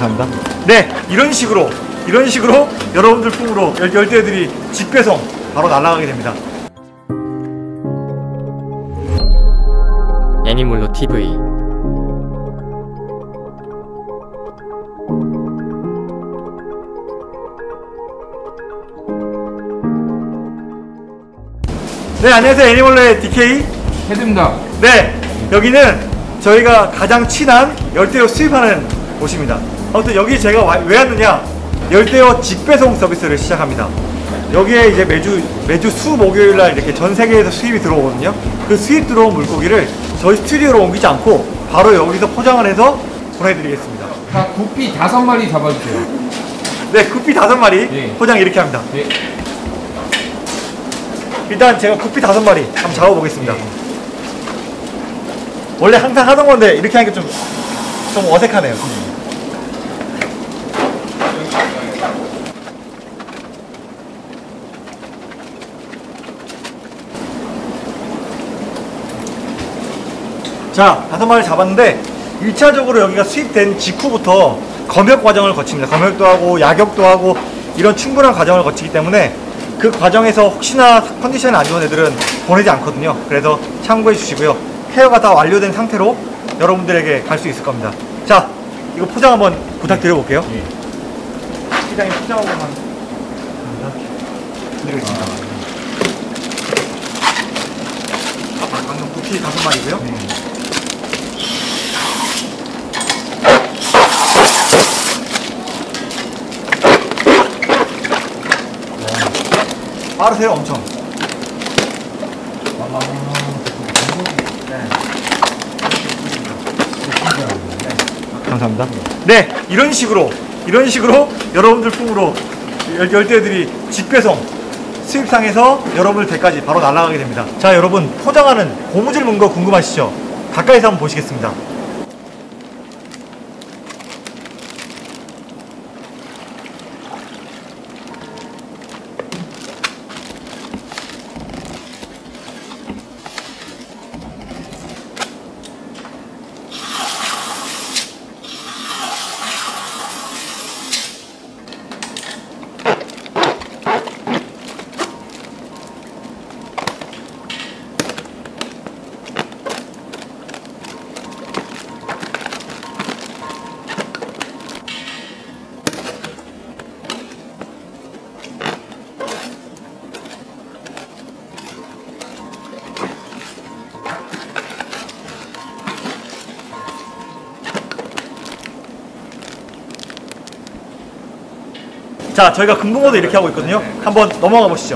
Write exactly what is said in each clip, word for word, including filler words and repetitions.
감사합니다. 네, 이런 식으로 이런 식으로 여러분들 품으로 열, 열대어들이 직배송 바로 날아가게 됩니다. 애니몰로 티브이. 네, 안녕하세요. 애니몰로의 디케이 헤드입니다. 네, 여기는 저희가 가장 친한 열대어 수입하는 곳입니다. 아무튼 여기 제가 와, 왜 왔느냐, 열대어 직배송 서비스를 시작합니다. 여기에 이제 매주 매주 수 목요일날 이렇게 전 세계에서 수입이 들어오거든요. 그 수입 들어온 물고기를 저희 스튜디오로 옮기지 않고 바로 여기서 포장을 해서 보내드리겠습니다. 다 구피 다섯 마리 잡아주세요. 네, 구피 다섯 마리 네. 포장 이렇게 합니다. 네. 일단 제가 구피 다섯 마리 한번 잡아보겠습니다. 네. 원래 항상 하던 건데 이렇게 하니까 좀, 좀 어색하네요. 자, 다섯 마리 잡았는데 일 차적으로 여기가 수입된 직후부터 검역 과정을 거칩니다. 검역도 하고 약역도 하고 이런 충분한 과정을 거치기 때문에 그 과정에서 혹시나 컨디션이 안 좋은 애들은 보내지 않거든요. 그래서 참고해 주시고요. 케어가 다 완료된 상태로 여러분들에게 갈 수 있을 겁니다. 자, 이거 포장 한번 부탁드려 볼게요. 네. 시장에 포장하고만 드리겠습니다. 아, 방금 구피 다섯 마리고요. 네. 빠르세요, 엄청. 네. 감사합니다. 네, 이런 식으로 이런 식으로 여러분들 품으로 열, 열대들이 직배송 수입상에서 여러분들 댁까지 바로 날아가게 됩니다. 자, 여러분, 포장하는 고무줄 문거 궁금하시죠? 가까이서 한번 보시겠습니다. 자, 저희가 금붕어도 이렇게 하고 있거든요. 한번 넘어가 보시죠.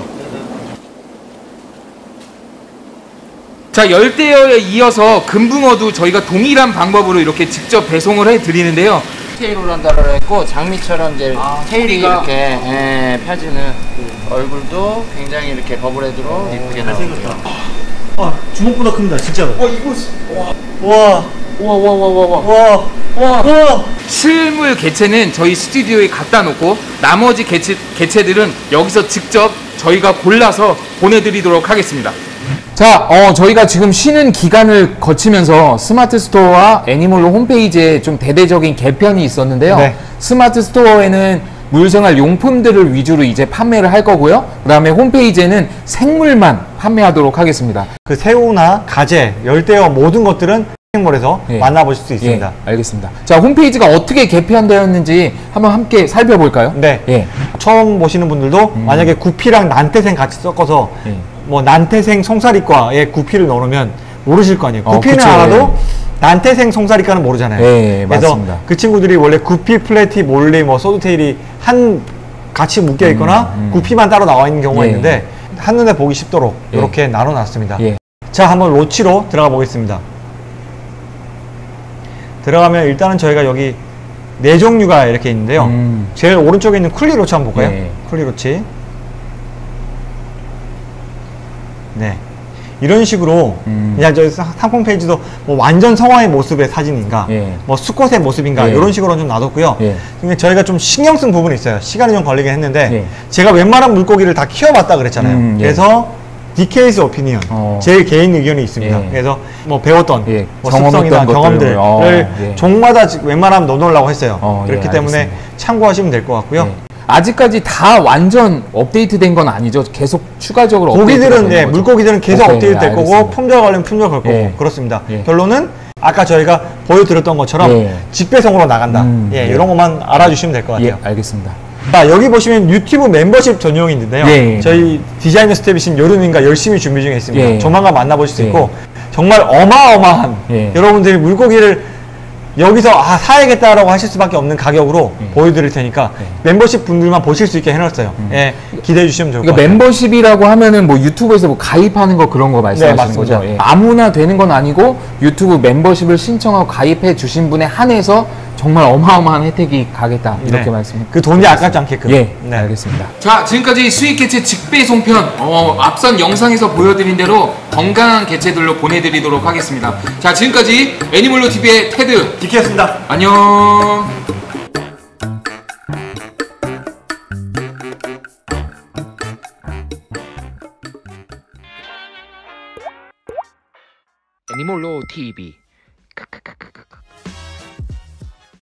자, 열대어에 이어서 금붕어도 저희가 동일한 방법으로 이렇게 직접 배송을 해드리는데요. 테일로 한다고 했고, 장미처럼 이제 아, 테일이 소리가... 이렇게 예, 펴지는 얼굴도 굉장히 이렇게 버블헤드로 예쁘게 나오고요. 아, 주먹보다 큽니다, 진짜로. 어, 이거 와, 우와 우와 우와 우와 와, 와, 와. 실물 개체는 저희 스튜디오에 갖다 놓고 나머지 개체, 개체들은 여기서 직접 저희가 골라서 보내드리도록 하겠습니다. 자, 어, 저희가 지금 쉬는 기간을 거치면서 스마트 스토어와 애니몰로 홈페이지에 좀 대대적인 개편이 있었는데요. 네. 스마트 스토어에는 물생활 용품들을 위주로 이제 판매를 할 거고요. 그 다음에 홈페이지에는 생물만 판매하도록 하겠습니다. 그 새우나 가재, 열대어 모든 것들은 쇼핑몰에서 예. 만나보실 수 있습니다. 예, 알겠습니다. 자, 홈페이지가 어떻게 개편되었는지 한번 함께 살펴볼까요? 네. 예. 처음 보시는 분들도 음. 만약에 구피랑 난태생 같이 섞어서 예. 뭐 난태생 송사리과에 구피를 넣으면 모르실 거 아니에요. 어, 구피는 그쵸, 알아도 예. 난태생 송사리과는 모르잖아요. 예, 그래서 맞습니다. 그 친구들이 원래 구피, 플래티, 몰리, 뭐 소드테일이 한 같이 묶여 있거나 음, 음. 구피만 따로 나와 있는 경우가 예. 있는데 한눈에 보기 쉽도록 예. 이렇게 나눠놨습니다. 예. 자, 한번 로치로 들어가 보겠습니다. 들어가면 일단은 저희가 여기 네 종류가 이렇게 있는데요. 음. 제일 오른쪽에 있는 쿨리 로치 한번 볼까요? 예. 쿨리 로치. 네. 이런 식으로 음. 그냥 저희 상품 페이지도 뭐 완전 성화의 모습의 사진인가, 예. 뭐 수컷의 모습인가 예. 이런 식으로 좀 놔뒀고요. 예. 근데 저희가 좀 신경 쓴 부분이 있어요. 시간이 좀 걸리긴 했는데 예. 제가 웬만한 물고기를 다 키워봤다 그랬잖아요. 음, 예. 그래서 디케이스 오피니언, 어. 제 개인 의견이 있습니다. 예. 그래서 뭐 배웠던 예, 뭐 경험했던 습성이나 경험들을 것들. 어, 예. 종마다 웬만하면 넣어놓으려고 했어요. 어, 예, 그렇기 때문에 알겠습니다. 참고하시면 될 것 같고요. 예. 아직까지 다 완전 업데이트된 건 아니죠. 계속 추가적으로 고기들은 업데이트가 예, 되는 거죠. 물고기들은 계속 오케이, 업데이트 될 거고 알겠습니다. 품절 관련 품절 걸 거고 예. 그렇습니다. 예. 결론은 아까 저희가 보여드렸던 것처럼 예. 직배송으로 나간다. 음, 예, 예. 이런 것만 알아주시면 될 것 같아요. 예, 알겠습니다. 자, 여기 보시면 유튜브 멤버십 전용이 있는데요. 예. 저희 디자이너 스텝이신 여름인가 열심히 준비 중에 있습니다. 예. 조만간 만나보실 수 예. 있고 정말 어마어마한 예. 여러분들이 물고기를 여기서 아 사야겠다라고 하실 수밖에 없는 가격으로 예. 보여드릴 테니까 멤버십 분들만 보실 수 있게 해놨어요. 예, 기대해 주시면 좋을 것 그러니까 같아요. 멤버십이라고 하면은 뭐 유튜브에서 뭐 가입하는 거 그런 거 말씀하시는 맞습니다. 거죠? 예. 아무나 되는 건 아니고 유튜브 멤버십을 신청하고 가입해 주신 분에 한해서 정말 어마어마한 혜택이 가겠다 이렇게 네. 말씀. 그 돈이 아깝지 않게끔. 예, 네. 알겠습니다. 자, 지금까지 수익 개체 직배송편 어, 앞선 영상에서 보여드린 대로 건강한 개체들로 보내드리도록 하겠습니다. 자, 지금까지 애니멀로 티비의 테드 디키였습니다. 안녕. 애니멀로 티비